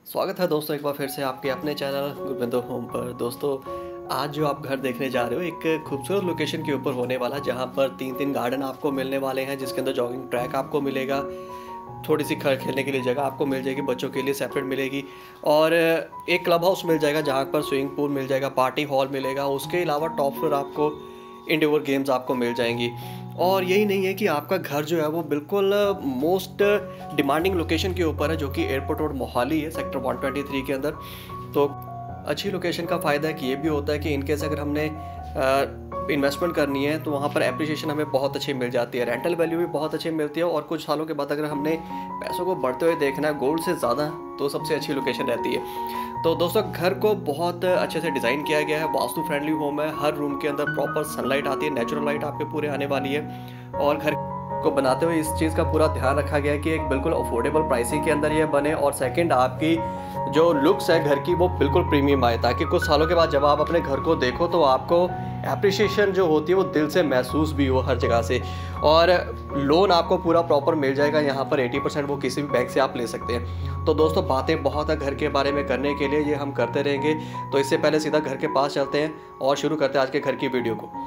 स्वागत है दोस्तों एक बार फिर से आपके अपने चैनल गुरबिंदु होम पर। दोस्तों आज जो आप घर देखने जा रहे हो एक खूबसूरत लोकेशन के ऊपर होने वाला, जहां पर तीन गार्डन आपको मिलने वाले हैं, जिसके अंदर जॉगिंग ट्रैक आपको मिलेगा, थोड़ी सी खेलने के लिए जगह आपको मिल जाएगी, बच्चों के लिए सेपरेट मिलेगी, और एक क्लब हाउस मिल जाएगा जहाँ पर स्विमिंग पूल मिल जाएगा, पार्टी हॉल मिलेगा। उसके अलावा टॉप फ्लोर आपको इंडोर गेम्स आपको मिल जाएंगी। और यही नहीं है कि आपका घर जो है वो बिल्कुल मोस्ट डिमांडिंग लोकेशन के ऊपर है, जो कि एयरपोर्ट रोड मोहाली है, सेक्टर 123 के अंदर। तो अच्छी लोकेशन का फ़ायदा कि ये भी होता है कि इनकेस अगर हमने इन्वेस्टमेंट करनी है तो वहाँ पर एप्रिसिएशन हमें बहुत अच्छी मिल जाती है, रेंटल वैल्यू भी बहुत अच्छी मिलती है, और कुछ सालों के बाद अगर हमने पैसों को बढ़ते हुए देखना है गोल्ड से ज़्यादा, तो सबसे अच्छी लोकेशन रहती है। तो दोस्तों घर को बहुत अच्छे से डिज़ाइन किया गया है, वास्तु फ्रेंडली होम है, हर रूम के अंदर प्रॉपर सनलाइट आती है, नेचुरल लाइट आपके पूरे आने वाली है, और घर को बनाते हुए इस चीज़ का पूरा ध्यान रखा गया है कि एक बिल्कुल अफोर्डेबल प्राइसिंग के अंदर ये बने, और सेकंड आपकी जो लुक्स है घर की वो बिल्कुल प्रीमियम आए, ताकि कुछ सालों के बाद जब आप अपने घर को देखो तो आपको एप्रिसिएशन जो होती है वो दिल से महसूस भी हो हर जगह से। और लोन आपको पूरा प्रॉपर मिल जाएगा यहाँ पर 80%, वो किसी भी बैंक से आप ले सकते हैं। तो दोस्तों बातें बहुत है घर के बारे में करने के लिए, ये हम करते रहेंगे। तो इससे पहले सीधा घर के पास चलते हैं और शुरू करते हैं आज के घर की वीडियो को।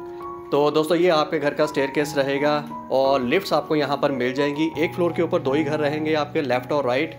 तो दोस्तों ये आपके घर का स्टेयरकेस रहेगा, और लिफ्ट्स आपको यहाँ पर मिल जाएंगी। एक फ्लोर के ऊपर दो ही घर रहेंगे आपके, लेफ्ट और राइट।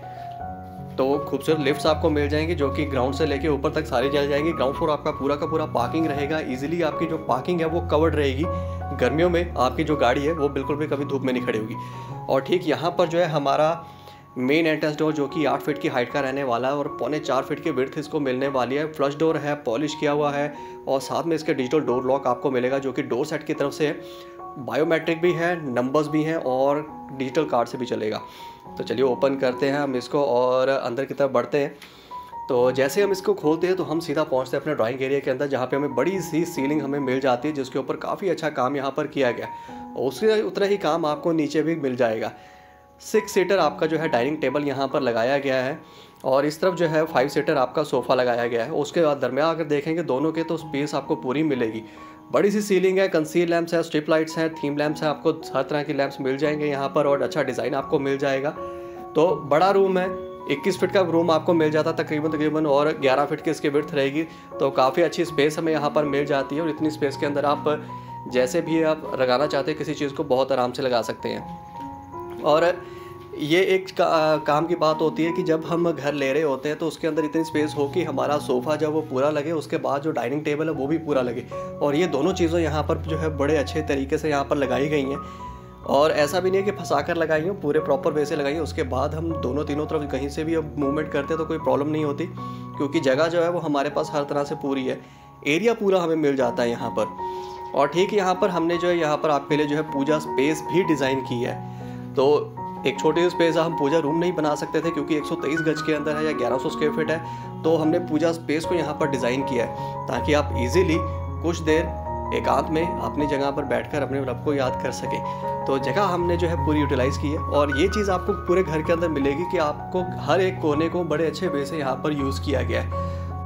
तो खूबसूरत लिफ्ट्स आपको मिल जाएंगी जो कि ग्राउंड से लेके ऊपर तक सारी चल जाएंगी। ग्राउंड फ्लोर आपका पूरा का पूरा पार्किंग रहेगा, इजीली आपकी जो पार्किंग है वो कवर्ड रहेगी। गर्मियों में आपकी जो गाड़ी है वो बिल्कुल भी कभी धूप में नहीं खड़ी होगी। और ठीक यहाँ पर जो है हमारा मेन एंट्रेंस डोर, जो कि 8 फीट की हाइट का रहने वाला है, और 4.25 फीट की विड्थ इसको मिलने वाली है। फ्लश डोर है, पॉलिश किया हुआ है, और साथ में इसके डिजिटल डोर लॉक आपको मिलेगा, जो कि डोर सेट की तरफ से बायोमेट्रिक भी है, नंबर्स भी हैं, और डिजिटल कार्ड से भी चलेगा। तो चलिए ओपन करते हैं हम इसको और अंदर की तरफ बढ़ते हैं। तो जैसे हम इसको खोलते हैं तो हम सीधा पहुंचते हैं अपने ड्राइंग एरिया के अंदर, जहाँ पे हमें बड़ी सी सीलिंग हमें मिल जाती है, जिसके ऊपर काफ़ी अच्छा काम यहाँ पर किया गया, और उसके उतना ही काम आपको नीचे भी मिल जाएगा। 6 सीटर आपका जो है डाइनिंग टेबल यहाँ पर लगाया गया है, और इस तरफ जो है 5 सीटर आपका सोफ़ा लगाया गया है। उसके बाद दरमियान अगर देखेंगे दोनों के, तो स्पेस आपको पूरी मिलेगी। बड़ी सी सीलिंग है, कंसील लैंप्स है, स्ट्रिप लाइट्स हैं, थीम लैंप्स हैं, आपको हर तरह की लैंप्स मिल जाएंगे यहाँ पर, और अच्छा डिज़ाइन आपको मिल जाएगा। तो बड़ा रूम है, 21 फीट का रूम आपको मिल जाता तकरीबन, और 11 फीट की इसकी विड्थ रहेगी। तो काफ़ी अच्छी स्पेस हमें यहाँ पर मिल जाती है, और इतनी स्पेस के अंदर आप जैसे भी आप लगाना चाहते हैं किसी चीज़ को बहुत आराम से लगा सकते हैं। और ये एक काम की बात होती है कि जब हम घर ले रहे होते हैं तो उसके अंदर इतनी स्पेस हो कि हमारा सोफ़ा जब वो पूरा लगे, उसके बाद जो डाइनिंग टेबल है वो भी पूरा लगे, और ये दोनों चीज़ें यहाँ पर जो है बड़े अच्छे तरीके से यहाँ पर लगाई गई हैं। और ऐसा भी नहीं है कि फंसा कर लगाई हैं, पूरे प्रॉपर वे से लगाई हैं। उसके बाद हम तीनों तरफ कहीं से भी अब मूवमेंट करते हैं तो कोई प्रॉब्लम नहीं होती, क्योंकि जगह जो है वो हमारे पास हर तरह से पूरी है, एरिया पूरा हमें मिल जाता है यहाँ पर। और ठीक यहाँ पर हमने जो है यहाँ पर आपके लिए जो है पूजा स्पेस भी डिज़ाइन की है। तो एक छोटी सी स्पेस हम पूजा रूम नहीं बना सकते थे, क्योंकि 123 गज के अंदर है या 1100 स्क्वायर फीट है, तो हमने पूजा स्पेस को यहाँ पर डिज़ाइन किया है, ताकि आप इजीली कुछ देर एकांत में अपनी जगह पर बैठकर अपने रब को याद कर सकें। तो जगह हमने जो है पूरी यूटिलाइज़ की है, और ये चीज़ आपको पूरे घर के अंदर मिलेगी कि आपको हर एक कोने को बड़े अच्छे वे से यहाँ पर यूज़ किया गया है।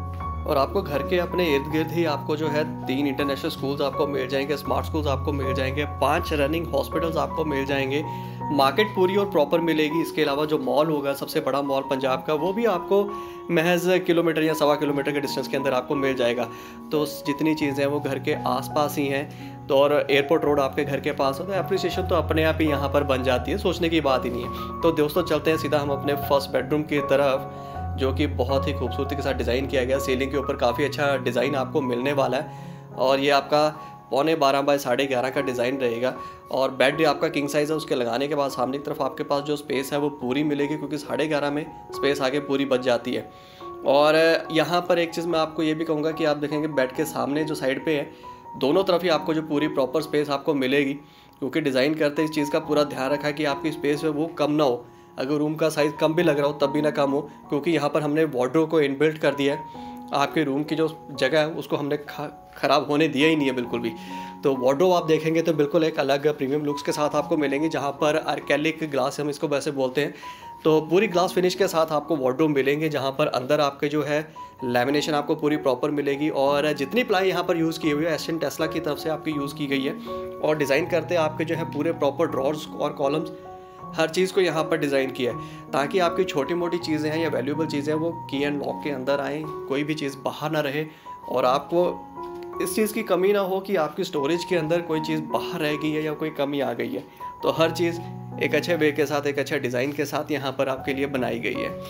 और आपको घर के अपने इर्द गिर्द ही आपको जो है 3 इंटरनेशनल स्कूल्स आपको मिल जाएंगे, स्मार्ट स्कूल्स आपको मिल जाएंगे, 5 रनिंग हॉस्पिटल्स आपको मिल जाएंगे, मार्केट पूरी और प्रॉपर मिलेगी। इसके अलावा जो मॉल होगा, सबसे बड़ा मॉल पंजाब का, वो भी आपको महज किलोमीटर या 1.25 किलोमीटर के डिस्टेंस के अंदर आपको मिल जाएगा। तो जितनी चीज़ें हैं वो घर के आसपास ही हैं। तो और एयरपोर्ट रोड आपके घर के पास हो, तो एप्रिसिएशन तो अपने आप ही यहाँ पर बन जाती है, सोचने की बात ही नहीं है। तो दोस्तों चलते हैं सीधा हम अपने फर्स्ट बेडरूम की तरफ, जो कि बहुत ही खूबसूरती के साथ डिज़ाइन किया गया। सीलिंग के ऊपर काफ़ी अच्छा डिज़ाइन आपको मिलने वाला है, और ये आपका 12.25 बाय 11.5 का डिज़ाइन रहेगा। और बेड आपका किंग साइज़ है, उसके लगाने के बाद सामने की तरफ आपके पास जो स्पेस है वो पूरी मिलेगी, क्योंकि 11.5 में स्पेस आगे पूरी बच जाती है। और यहाँ पर एक चीज़ मैं आपको ये भी कहूँगा कि आप देखेंगे बेड के सामने जो साइड पे है, दोनों तरफ ही आपको जो पूरी प्रॉपर स्पेस आपको मिलेगी, क्योंकि डिज़ाइन करते इस चीज़ का पूरा ध्यान रखा कि आपकी स्पेस है वो कम ना हो। अगर रूम का साइज़ कम भी लग रहा हो तब भी ना कम हो, क्योंकि यहाँ पर हमने वार्डरोब को इनबिल्ट कर दिया है। आपके रूम की जो जगह है उसको हमने ख़राब होने दिया ही नहीं है बिल्कुल भी। तो वार्डरोब आप देखेंगे तो बिल्कुल एक अलग प्रीमियम लुक्स के साथ आपको मिलेंगे, जहाँ पर आर्केलिक ग्लास हम इसको वैसे बोलते हैं। तो पूरी ग्लास फिनिश के साथ आपको वार्डरोब मिलेंगे, जहाँ पर अंदर आपके जो है लैमिनेशन आपको पूरी प्रॉपर मिलेगी, और जितनी प्लाई यहाँ पर यूज़ की हुई है एशियन टेस्ला की तरफ से आपकी यूज़ की गई है। और डिज़ाइन करते आपके जो है पूरे प्रॉपर ड्रॉर्स और कॉलम्स हर चीज़ को यहाँ पर डिज़ाइन किया है ताकि आपकी छोटी मोटी चीज़ें हैं या वैल्यूएबल चीज़ें हैं वो की एंड लॉक के अंदर आएँ, कोई भी चीज़ बाहर ना रहे और आपको इस चीज़ की कमी ना हो कि आपकी स्टोरेज के अंदर कोई चीज़ बाहर रह गई है या कोई कमी आ गई है। तो हर चीज़ एक अच्छे वे के साथ, एक अच्छे डिज़ाइन के साथ यहाँ पर आपके लिए बनाई गई है।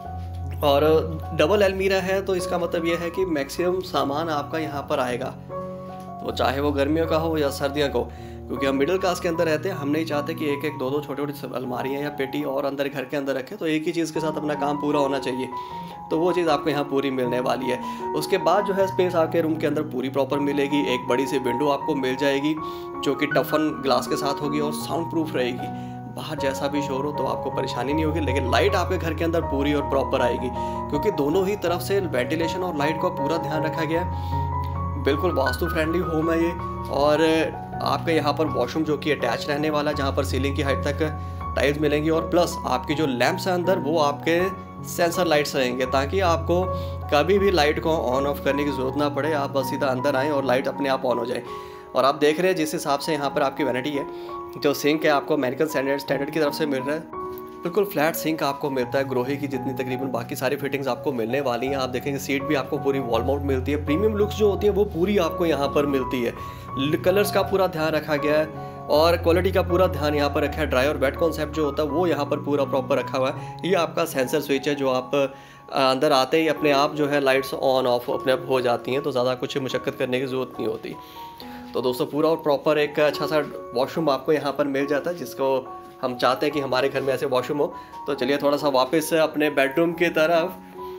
और डबल अलमीरा है तो इसका मतलब ये है कि मैक्सिमम सामान आपका यहाँ पर आएगा, तो चाहे वो गर्मियों का हो या सर्दियों को, क्योंकि हम मिडिल क्लास के अंदर रहते हैं। हम नहीं चाहते कि एक एक दो दो छोटी छोटी अलमारियाँ या पेटी और अंदर घर के अंदर रखें, तो एक ही चीज़ के साथ अपना काम पूरा होना चाहिए। तो वो चीज़ आपको यहाँ पूरी मिलने वाली है। उसके बाद जो है स्पेस आपके रूम के अंदर पूरी प्रॉपर मिलेगी। एक बड़ी सी विंडो आपको मिल जाएगी जो कि टफन ग्लास के साथ होगी और साउंड प्रूफ रहेगी। बाहर जैसा भी शोर हो तो आपको परेशानी नहीं होगी, लेकिन लाइट आपके घर के अंदर पूरी और प्रॉपर आएगी, क्योंकि दोनों ही तरफ से वेंटिलेशन और लाइट का पूरा ध्यान रखा गया है। बिल्कुल वास्तु फ्रेंडली होम है ये। और आपके यहाँ पर वॉशरूम जो कि अटैच रहने वाला है, जहाँ पर सीलिंग की हाइट तक टाइल्स मिलेंगी और प्लस आपकी जो लैंप्स हैं अंदर वो आपके सेंसर लाइट्स रहेंगे, ताकि आपको कभी भी लाइट को ऑन ऑफ करने की ज़रूरत ना पड़े। आप बस सीधा अंदर आएँ और लाइट अपने आप ऑन हो जाए। और आप देख रहे हैं जिस हिसाब से यहाँ पर आपकी वैनिटी है, जो सिंक है आपको अमेरिकन स्टैंडर्ड की तरफ से मिल रहा है। बिल्कुल फ्लैट सिंक आपको मिलता है, ग्रोहे की जितनी तकरीबन बाकी सारी फिटिंग्स आपको मिलने वाली हैं। आप देखेंगे सीट भी आपको पूरी वॉल माउंट मिलती है। प्रीमियम लुक्स जो होती है वो पूरी आपको यहाँ पर मिलती है। कलर्स का पूरा ध्यान रखा गया है और क्वालिटी का पूरा ध्यान यहाँ पर रखा है। ड्राई और वेट कॉन्सेप्ट जो होता है वो यहाँ पर पूरा प्रॉपर रखा हुआ है। ये आपका सेंसर स्विच है जो आप अंदर आते ही अपने आप जो है लाइट्स ऑन ऑफ अपने आप हो जाती हैं, तो ज़्यादा कुछ मुशक्क़त करने की ज़रूरत नहीं होती। तो दोस्तों पूरा और प्रॉपर एक अच्छा सा वॉशरूम आपको यहाँ पर मिल जाता है, जिसको हम चाहते हैं कि हमारे घर में ऐसे वॉशरूम हो। तो चलिए थोड़ा सा वापस अपने बेडरूम की तरफ,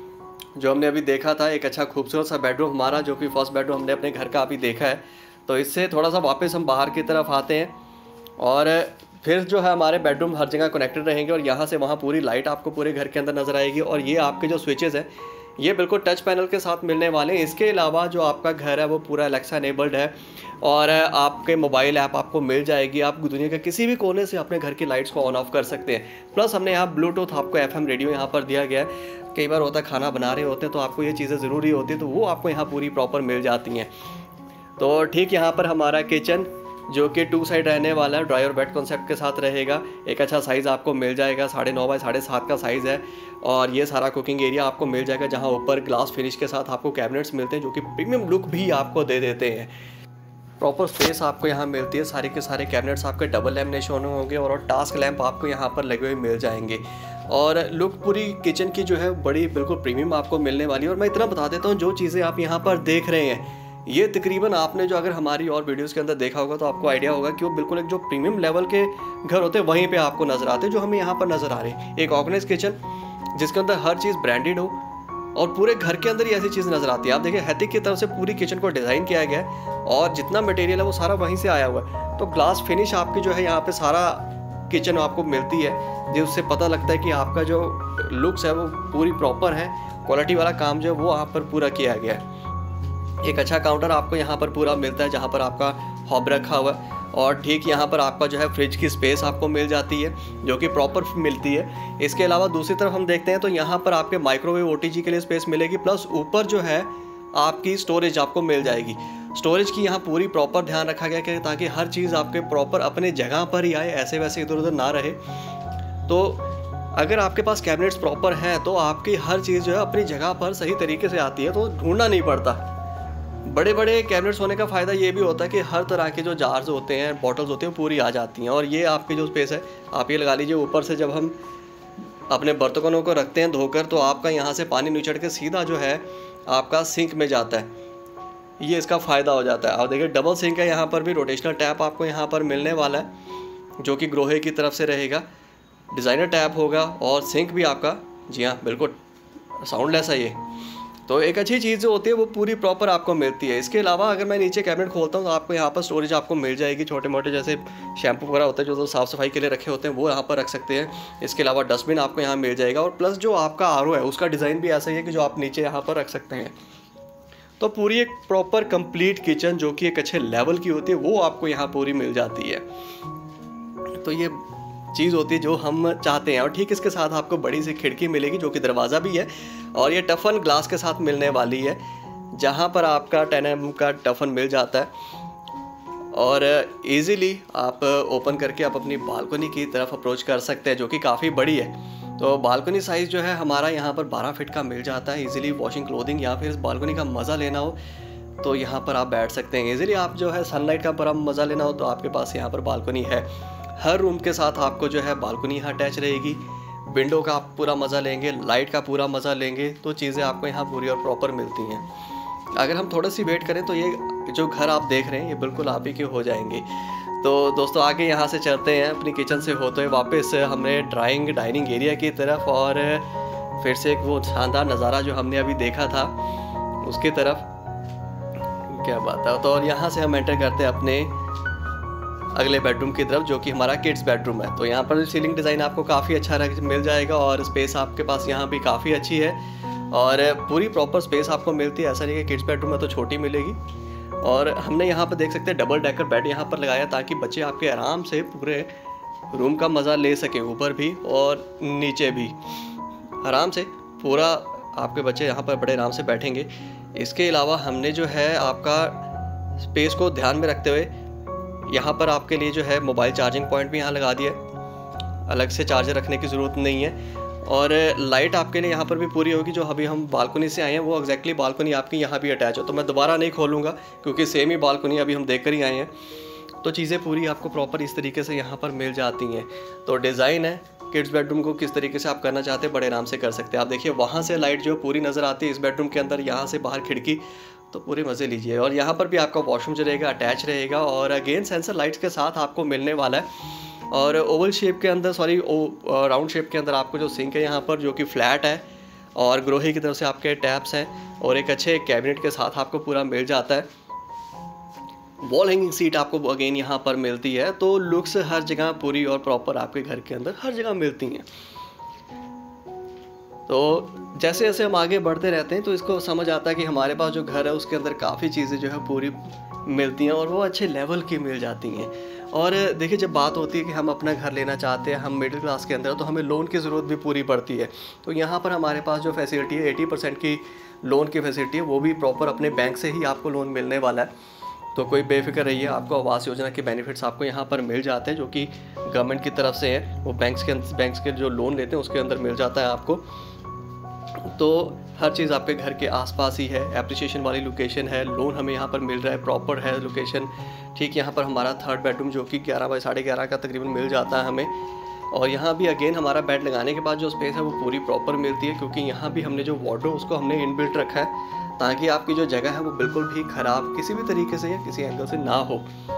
जो हमने अभी देखा था एक अच्छा खूबसूरत सा बेडरूम हमारा, जो कि फर्स्ट बेडरूम हमने अपने घर का अभी देखा है। तो इससे थोड़ा सा वापस हम बाहर की तरफ आते हैं और फिर जो है हमारे बेडरूम हर जगह कनेक्टेड रहेंगे और यहाँ से वहाँ पूरी लाइट आपको पूरे घर के अंदर नज़र आएगी। और ये आपके जो स्विचेज़ हैं ये बिल्कुल टच पैनल के साथ मिलने वाले हैं। इसके अलावा जो आपका घर है वो पूरा एलेक्सा इनेबल्ड है और आपके मोबाइल ऐप आपको मिल जाएगी। आप दुनिया के किसी भी कोने से अपने घर की लाइट्स को ऑन ऑफ कर सकते हैं। प्लस हमने यहाँ ब्लूटूथ आपको FM रेडियो यहाँ पर दिया गया है। कई बार होता है खाना बना रहे होते हैं तो आपको ये चीज़ें ज़रूरी होती है, तो वो आपको यहाँ पूरी प्रॉपर मिल जाती हैं। तो ठीक यहाँ पर हमारा किचन जो कि 2 साइड रहने वाला है, ड्राई और वेट कॉन्सेप्ट के साथ रहेगा। एक अच्छा साइज़ आपको मिल जाएगा, 9.5 बाय 7.5 का साइज़ है। और ये सारा कुकिंग एरिया आपको मिल जाएगा, जहाँ ऊपर ग्लास फिनिश के साथ आपको कैबिनेट्स मिलते हैं जो कि प्रीमियम लुक भी आपको दे देते हैं। प्रॉपर स्पेस आपको यहाँ मिलती है। सारे के सारे कैबिनेट्स आपके डबल लैमिनेशन होंगे और टास्क लैंप आपको यहाँ पर लगे हुए मिल जाएंगे। और लुक पूरी किचन की जो है बड़ी बिल्कुल प्रीमियम आपको मिलने वाली है। और मैं इतना बता देता हूँ, जो चीज़ें आप यहाँ पर देख रहे हैं ये तकरीबन आपने जो अगर हमारी और वीडियोस के अंदर देखा होगा तो आपको आइडिया होगा कि वो बिल्कुल एक जो प्रीमियम लेवल के घर होते हैं वहीं पे आपको नज़र आते हैं, जो हमें यहाँ पर नज़र आ रहे हैं। एक ऑर्गेनाइज किचन जिसके अंदर हर चीज़ ब्रांडेड हो और पूरे घर के अंदर ही ऐसी चीज़ नज़र आती है। आप देखिए हैथिक की तरफ से पूरी किचन को डिज़ाइन किया गया है और जितना मटेरियल है वो सारा वहीं से आया हुआ है। तो ग्लास फिनिश आपकी जो है यहाँ पर सारा किचन आपको मिलती है, जिससे पता लगता है कि आपका जो लुक्स है वो पूरी प्रॉपर है। क्वालिटी वाला काम जो है वो यहाँ पर पूरा किया गया है। एक अच्छा काउंटर आपको यहाँ पर पूरा मिलता है, जहाँ पर आपका हॉब रखा हुआ है। और ठीक यहाँ पर आपका जो है फ्रिज की स्पेस आपको मिल जाती है जो कि प्रॉपर मिलती है। इसके अलावा दूसरी तरफ हम देखते हैं तो यहाँ पर आपके माइक्रोवेव OTG के लिए स्पेस मिलेगी। प्लस ऊपर जो है आपकी स्टोरेज आपको मिल जाएगी। स्टोरेज की यहाँ पूरी प्रॉपर ध्यान रखा गया कि ताकि हर चीज़ आपके प्रॉपर अपने जगह पर ही आए, ऐसे वैसे इधर उधर ना रहे। तो अगर आपके पास कैबिनेट्स प्रॉपर हैं तो आपकी हर चीज़ जो है अपनी जगह पर सही तरीके से आती है, तो ढूंढना नहीं पड़ता। बड़े बड़े कैबिनेट्स होने का फ़ायदा ये भी होता है कि हर तरह के जो जार्स होते हैं, बॉटल्स होते हैं, पूरी आ जाती हैं। और ये आपकी जो स्पेस है आप ये लगा लीजिए, ऊपर से जब हम अपने बर्तनों को रखते हैं धोकर तो आपका यहाँ से पानी निचड़ के सीधा जो है आपका सिंक में जाता है। ये इसका फ़ायदा हो जाता है। आप देखिए डबल सिंक है, यहाँ पर भी रोटेशनल टैप आपको यहाँ पर मिलने वाला है जो कि ग्रोहे की तरफ से रहेगा। डिज़ाइनर टैप होगा और सिंक भी आपका, जी हाँ बिल्कुल साउंडलेस है ये। तो एक अच्छी चीज़ जो होती है वो पूरी प्रॉपर आपको मिलती है। इसके अलावा अगर मैं नीचे कैबिनेट खोलता हूँ तो आपको यहाँ पर स्टोरेज आपको मिल जाएगी। छोटे मोटे जैसे शैम्पू वगैरह होते हैं जो साफ़ सफाई के लिए रखे होते हैं वो यहाँ पर रख सकते हैं। इसके अलावा डस्टबिन आपको यहाँ मिल जाएगा। और प्लस जो आपका RO है उसका डिज़ाइन भी ऐसा ही है कि जो आप नीचे यहाँ पर रख सकते हैं। तो पूरी एक प्रॉपर कंप्लीट किचन जो कि एक अच्छे लेवल की होती है वो आपको यहाँ पूरी मिल जाती है। तो ये चीज़ होती है जो हम चाहते हैं। और ठीक इसके साथ आपको बड़ी सी खिड़की मिलेगी जो कि दरवाज़ा भी है और ये टफन ग्लास के साथ मिलने वाली है, जहाँ पर आपका 10 mm का टफन मिल जाता है। और इजीली आप ओपन करके आप अपनी बालकनी की तरफ अप्रोच कर सकते हैं, जो कि काफ़ी बड़ी है। तो बालकनी साइज़ जो है हमारा यहाँ पर 12 फीट का मिल जाता है। इजीली वॉशिंग क्लोथिंग या फिर इस बालकनी का मज़ा लेना हो तो यहाँ पर आप बैठ सकते हैं। इजीली आप जो है सनलाइट का पूरा मज़ा लेना हो तो आपके पास यहाँ पर बालकनी है। हर रूम के साथ आपको जो है बालकनी यहाँ अटैच रहेगी। विंडो का आप पूरा मज़ा लेंगे, लाइट का पूरा मज़ा लेंगे, तो चीज़ें आपको यहाँ पूरी और प्रॉपर मिलती हैं। अगर हम थोड़ा सी वेट करें तो ये जो घर आप देख रहे हैं ये बिल्कुल आप ही के हो जाएंगे। तो दोस्तों आगे यहाँ से चलते हैं अपनी किचन से होते हुए वापस हमने डाइनिंग एरिया की तरफ, और फिर से एक वो शानदार नज़ारा जो हमने अभी देखा था उसकी तरफ। क्या बात है। तो और यहाँ से हम एंटर करते हैं अपने अगले बेडरूम की तरफ, जो कि हमारा किड्स बेडरूम है। तो यहाँ पर सीलिंग डिज़ाइन आपको काफ़ी अच्छा मिल जाएगा और स्पेस आपके पास यहाँ भी काफ़ी अच्छी है और पूरी प्रॉपर स्पेस आपको मिलती है। ऐसा नहीं कि किड्स बेडरूम में तो छोटी मिलेगी। और हमने यहाँ पर देख सकते हैं डबल डेकर बेड यहाँ पर लगाया ताकि बच्चे आपके आराम से पूरे रूम का मज़ा ले सकें, ऊपर भी और नीचे भी आराम से पूरा आपके बच्चे यहाँ पर बड़े आराम से बैठेंगे। इसके अलावा हमने जो है आपका स्पेस को ध्यान में रखते हुए यहाँ पर आपके लिए जो है मोबाइल चार्जिंग पॉइंट भी यहाँ लगा दिया। अलग से चार्जर रखने की ज़रूरत नहीं है। और लाइट आपके लिए यहाँ पर भी पूरी होगी। जो अभी हम बालकनी से आए हैं वो एग्जैक्टली बालकनी आपकी यहाँ भी अटैच हो, तो मैं दोबारा नहीं खोलूँगा क्योंकि सेम ही बालकनी अभी हम देख कर ही आए हैं। तो चीज़ें पूरी आपको प्रॉपर इस तरीके से यहाँ पर मिल जाती हैं। तो डिज़ाइन है किड्स बेडरूम को किस तरीके से आप करना चाहते हैं बड़े आराम से कर सकते हैं। आप देखिए वहाँ से लाइट जो पूरी नज़र आती है इस बेडरूम के अंदर, यहाँ से बाहर खिड़की, तो पूरे मज़े लीजिए। और यहाँ पर भी आपका वॉशरूम जो रहेगा अटैच रहेगा और अगेन सेंसर लाइट्स के साथ आपको मिलने वाला है। और ओवल शेप के अंदर राउंड शेप के अंदर आपको जो सिंक है यहाँ पर जो कि फ्लैट है और ग्रोही की तरफ से आपके टैप्स हैं और एक अच्छे कैबिनेट के साथ आपको पूरा मिल जाता है। वॉल हैंगिंग सीट आपको अगेन यहाँ पर मिलती है। तो लुक्स हर जगह पूरी और प्रॉपर आपके घर के अंदर हर जगह मिलती हैं। तो जैसे जैसे हम आगे बढ़ते रहते हैं तो इसको समझ आता है कि हमारे पास जो घर है उसके अंदर काफ़ी चीज़ें जो है पूरी मिलती हैं और वो अच्छे लेवल की मिल जाती हैं। और देखिए जब बात होती है कि हम अपना घर लेना चाहते हैं, हम मिडिल क्लास के अंदर, तो हमें लोन की ज़रूरत भी पूरी पड़ती है। तो यहाँ पर हमारे पास जो फैसिलिटी है 80% की लोन की फैसिलिटी है, वो भी प्रॉपर अपने बैंक से ही आपको लोन मिलने वाला है। तो कोई बेफिक्र रहिए, आपको आवास योजना के बेनिफिट्स आपको यहाँ पर मिल जाते हैं जो कि गवर्नमेंट की तरफ से है। वो बैंक्स के जो लोन लेते हैं उसके अंदर मिल जाता है आपको। तो हर चीज़ आपके घर के आसपास ही है। एप्रिसिएशन वाली लोकेशन है, लोन हमें यहाँ पर मिल रहा है, प्रॉपर है लोकेशन। ठीक यहाँ पर हमारा थर्ड बेडरूम जो कि 11 बाई 11.5 का तकरीबन मिल जाता है हमें। और यहाँ भी अगेन हमारा बेड लगाने के बाद जो स्पेस है वो पूरी प्रॉपर मिलती है, क्योंकि यहाँ भी हमने जो वार्डरोब उसको हमने इनबिल्ट रखा है ताकि आपकी जो जगह है वो बिल्कुल भी ख़राब किसी भी तरीके से या किसी एंगल से ना हो।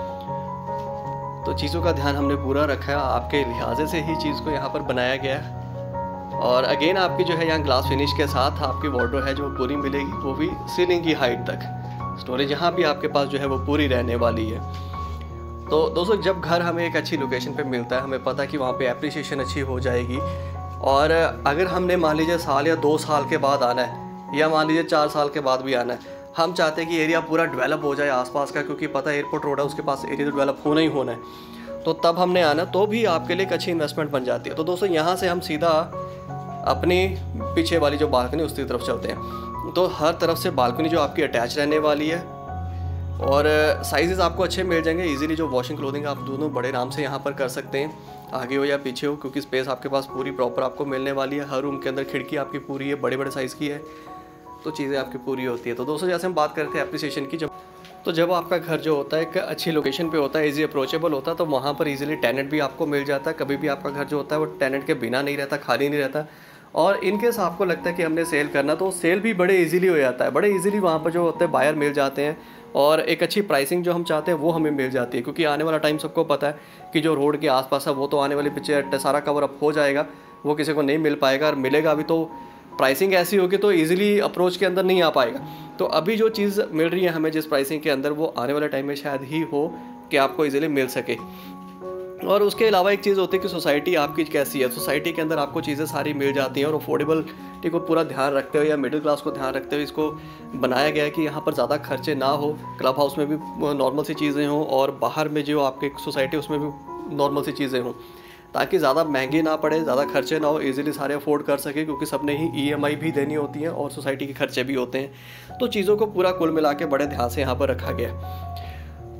तो चीज़ों का ध्यान हमने पूरा रखा है, आपके लिहाजे से ही चीज़ को यहाँ पर बनाया गया है। और अगेन आपकी जो है यहाँ ग्लास फिनिश के साथ आपकी वार्डरोब है जो पूरी मिलेगी, वो भी सीलिंग की हाइट तक। स्टोरेज यहाँ भी आपके पास जो है वो पूरी रहने वाली है। तो दोस्तों जब घर हमें एक अच्छी लोकेशन पे मिलता है, हमें पता है कि वहाँ पे एप्रिसिएशन अच्छी हो जाएगी। और अगर हमने मान लीजिए साल या 2 साल के बाद आना है या मान लीजिए 4 साल के बाद भी आना है, हम चाहते हैं कि एरिया पूरा डेवलप हो जाए आसपास का, क्योंकि पता है एयरपोर्ट रोड है उसके पास एरिया तो डेवलप होना ही होना है, तो तब हमने आना, तो भी आपके लिए एक अच्छी इन्वेस्टमेंट बन जाती है। तो दोस्तों यहाँ से हम सीधा अपनी पीछे वाली जो बालकनी उसकी तरफ चलते हैं। तो हर तरफ से बालकनी जो आपकी अटैच रहने वाली है और साइजेस आपको अच्छे मिल जाएंगे। इजीली जो वॉशिंग क्लोथिंग आप दोनों बड़े आराम से यहाँ पर कर सकते हैं, आगे हो या पीछे हो, क्योंकि स्पेस आपके पास पूरी प्रॉपर आपको मिलने वाली है। हर रूम के अंदर खिड़की आपकी पूरी है, बड़े बड़े साइज़ की है, तो चीज़ें आपकी पूरी होती है। तो दोस्तों जैसे हम बात करते हैं एप्रिसिएशन की, जब आपका घर जो होता है एक अच्छी लोकेशन पे होता है, इजी अप्रोचेबल होता है, तो वहाँ पर इजीली टेनेंट भी आपको मिल जाता है। कभी भी आपका घर जो होता है वो टेनेंट के बिना नहीं रहता, खाली नहीं रहता। और इनकेस आपको लगता है कि हमने सेल करना, तो सेल भी बड़े इजीली हो जाता है। बड़े इजीली वहाँ पर जो होते हैं बायर मिल जाते हैं और एक अच्छी प्राइसिंग जो हम चाहते हैं वो हमें मिल जाती है, क्योंकि आने वाला टाइम सबको पता है कि जो रोड के आसपास है वो तो आने वाली पिक्चर सारा कवर अप हो जाएगा, वो किसी को नहीं मिल पाएगा, और मिलेगा भी तो प्राइसिंग ऐसी होगी तो इजीली अप्रोच के अंदर नहीं आ पाएगा। तो अभी जो चीज़ मिल रही है हमें जिस प्राइसिंग के अंदर, वो आने वाले टाइम में शायद ही हो कि आपको इजीली मिल सके। और उसके अलावा एक चीज़ होती है कि सोसाइटी आपकी कैसी है। सोसाइटी के अंदर आपको चीज़ें सारी मिल जाती हैं और अफोर्डेबिलिटी को पूरा ध्यान रखते हुए या मिडिल क्लास को ध्यान रखते हुए इसको बनाया गया है कि यहाँ पर ज़्यादा खर्चे ना हो। क्लब हाउस में भी नॉर्मल सी चीज़ें हों और बाहर में जो आपकी सोसाइटी उसमें भी नॉर्मल सी चीज़ें हों, ताकि ज़्यादा महंगी ना पड़े, ज़्यादा खर्चे ना हो, इजीली सारे अफोर्ड कर सके, क्योंकि सबने ही EMI भी देनी होती है और सोसाइटी के खर्चे भी होते हैं। तो चीज़ों को पूरा कुल मिला के बड़े ध्यान से यहाँ पर रखा गया है।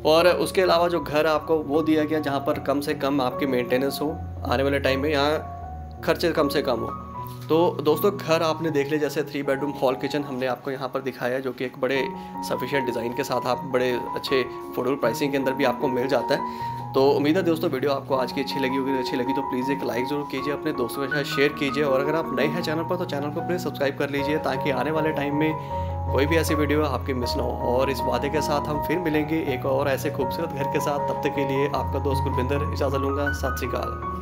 और उसके अलावा जो घर आपको वो दिया गया जहाँ पर कम से कम आपकी मेंटेनेंस हो, आने वाले टाइम में यहाँ खर्चे कम से कम हो। तो दोस्तों घर आपने देख लिया, जैसे 3 बेडरूम हॉल किचन हमने आपको यहाँ पर दिखाया है, जो कि एक बड़े सफिशिएंट डिज़ाइन के साथ आप बड़े अच्छे अफोर्डेबल प्राइसिंग के अंदर भी आपको मिल जाता है। तो उम्मीद है दोस्तों वीडियो आपको आज की अच्छी लगी होगी। अच्छी लगी तो प्लीज़ एक लाइक ज़रूर कीजिए, अपने दोस्तों के साथ शेयर कीजिए, और अगर आप नए हैं चैनल पर तो चैनल को प्लीज़ सब्सक्राइब कर लीजिए, ताकि आने वाले टाइम में कोई भी ऐसी वीडियो आपकी मिस ना हो। और इस वादे के साथ हम फिर मिलेंगे एक और ऐसे खूबसूरत घर के साथ। तब तक के लिए आपका दोस्त गुरविंदर इजाज़त लूँगा। सत श्री अकाल।